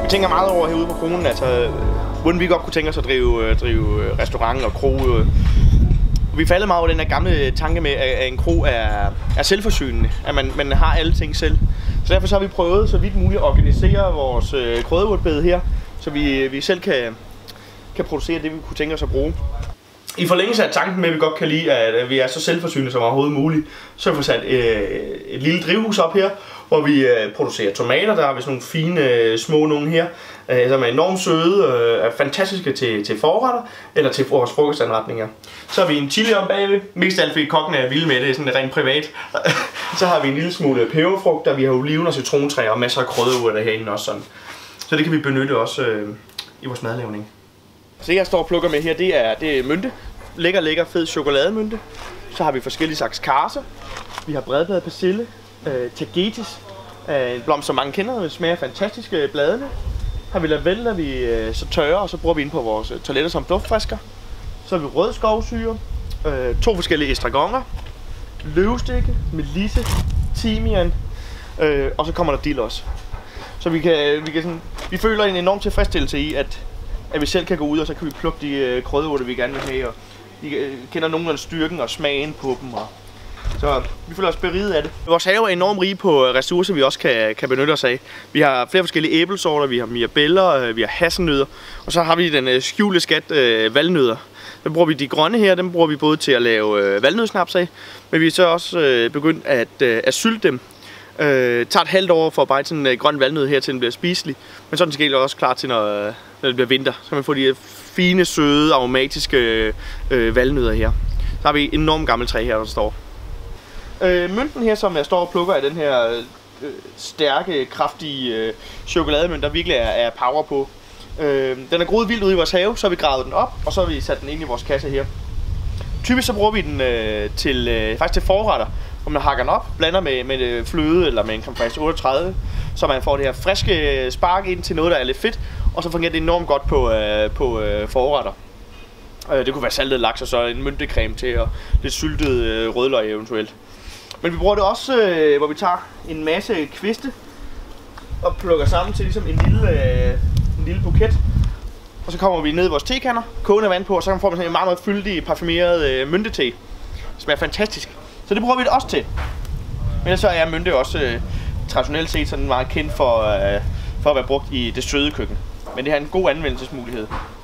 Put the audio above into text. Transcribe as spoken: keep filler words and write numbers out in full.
Vi tænker meget over herude på kronen, altså hvordan vi godt kunne tænke os at drive, drive restaurant og kro. Vi faldet meget over den her gamle tanke med, at en kro er, er selvforsynende, at man, man har alle ting selv. Så derfor så har vi prøvet så vidt muligt at organisere vores øh, krydderurtebed her, så vi, vi selv kan, kan producere det, vi kunne tænke os at bruge. I forlængelse af tanken med, at vi godt kan lide, at vi er så selvforsynende som overhovedet muligt, så har vi fået sat øh, et lille drivhus op her, hvor vi øh, producerer tomater. Der har vi sådan nogle fine øh, små nogle her, øh, som er enormt søde, øh, er fantastiske til, til forretter eller til vores frokostanretninger. Så har vi en chili om bagved, mest af alt fordi kokken er vild med det, sådan rent privat. Så har vi en lille smule peberfrugt, der vi har oliven og citrontræer og masser af krydderurter herinde også sådan. Så det kan vi benytte også øh, i vores madlavning. Så det jeg står og plukker med her, det er, det er mynte. Lækker, lækker, fed chokolademynte. Så har vi forskellige slags karse. Vi har bredbladet persille, øh, tagetes, øh, en blomst som mange kender, det smager fantastisk øh, bladene. Har vi lavendel, vi øh, så tørrer, og så bruger vi ind på vores øh, toiletter som duftfrisker. Så har vi rød skovsyre, øh, to forskellige estragoner, løvstikke, melisse, timian, øh, og så kommer der dill også. Så vi kan, vi kan sådan, vi føler en enorm tilfredsstillelse i, at at vi selv kan gå ud, og så kan vi plukke de øh, krydderurter, vi gerne vil have, og vi øh, kender nogenlunde styrken og smagen på dem, og så vi føler os beriget af det. Vores have er enormt rige på ressourcer, vi også kan, kan benytte os af. Vi har flere forskellige æblesorter, vi har mirabeller, vi har hasselnødder, og så har vi den øh, skjulte skat øh, valnødder. Der bruger vi de grønne her, dem bruger vi både til at lave øh, valnødsnaps af, men vi er så også øh, begyndt at, øh, at sylte dem. Øh, tager et halvt år for at bare sådan en øh, grøn valnød her, til den bliver spiselig, men så er den skal også klar til, når, når det bliver vinter. Så kan man få de fine, søde, aromatiske øh, valnødder her. Så har vi et enormt gammelt træ her, der står. Øh, mønten her, som jeg står og plukker, er den her øh, stærke, kraftige øh, chokolademønt, der virkelig er, er power på. Øh, den er groet vildt ude i vores have, så har vi gravet den op, og så har vi sat den ind i vores kasse her. Typisk så bruger vi den øh, til, øh, faktisk til forretter, hvor man hakker den op, blander med, med fløde eller med en creme fraiche otteogtredive, så man får det her friske spark ind til noget, der er lidt fedt, og så fungerer det enormt godt på, øh, på øh, forretter. Øh, det kunne være saltet laks og så en myntekreme til, og lidt syltet øh, rødløg eventuelt. Men vi bruger det også, øh, hvor vi tager en masse kviste og plukker sammen til ligesom en lille, øh, en lille buket. Og så kommer vi ned i vores tekander, kogende vand på, og så får vi sådan en meget, meget fyldig, parfumeret øh, myntete. Det smager fantastisk. Så det bruger vi det også til. Men så er mynte også øh, traditionelt set sådan meget kendt for, øh, for at være brugt i det søde køkken. Men det har en god anvendelsesmulighed.